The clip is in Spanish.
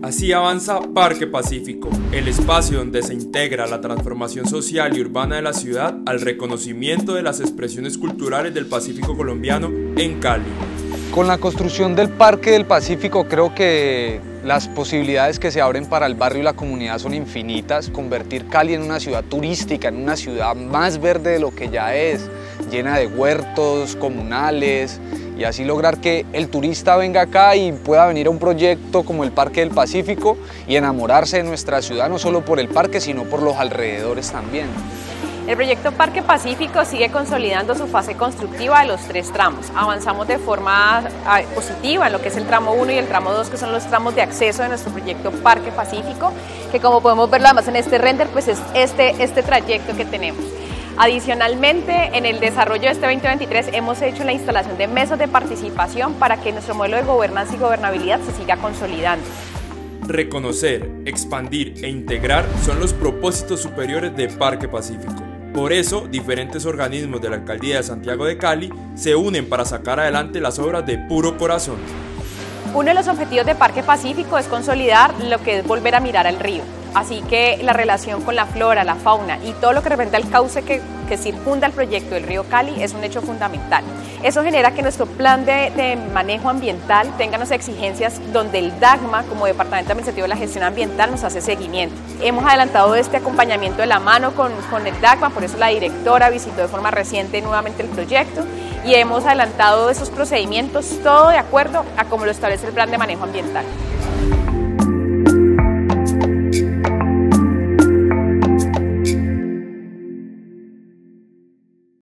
Así avanza Parque Pacífico, el espacio donde se integra la transformación social y urbana de la ciudad al reconocimiento de las expresiones culturales del Pacífico colombiano en Cali. Con la construcción del Parque del Pacífico creo que las posibilidades que se abren para el barrio y la comunidad son infinitas. Convertir Cali en una ciudad turística, en una ciudad más verde de lo que ya es, llena de huertos comunales, y así lograr que el turista venga acá y pueda venir a un proyecto como el Parque del Pacífico y enamorarse de nuestra ciudad, no solo por el parque, sino por los alrededores también. El proyecto Parque Pacífico sigue consolidando su fase constructiva de los 3 tramos. Avanzamos de forma positiva en lo que es el tramo 1 y el tramo 2, que son los tramos de acceso de nuestro proyecto Parque Pacífico, que como podemos verlo además en este render, pues es este trayecto que tenemos. Adicionalmente, en el desarrollo de este 2023 hemos hecho la instalación de mesas de participación para que nuestro modelo de gobernanza y gobernabilidad se siga consolidando. Reconocer, expandir e integrar son los propósitos superiores de Parque Pacífico. Por eso, diferentes organismos de la Alcaldía de Santiago de Cali se unen para sacar adelante las obras de puro corazón. Uno de los objetivos de Parque Pacífico es consolidar lo que es volver a mirar al río. Así que la relación con la flora, la fauna y todo lo que representa el cauce que circunda el proyecto del río Cali es un hecho fundamental. Eso genera que nuestro plan de manejo ambiental tenga unas exigencias donde el DAGMA, como Departamento Administrativo de la Gestión Ambiental, nos hace seguimiento. Hemos adelantado este acompañamiento de la mano con el DAGMA, por eso la directora visitó de forma reciente nuevamente el proyecto y hemos adelantado esos procedimientos, todo de acuerdo a cómo lo establece el plan de manejo ambiental.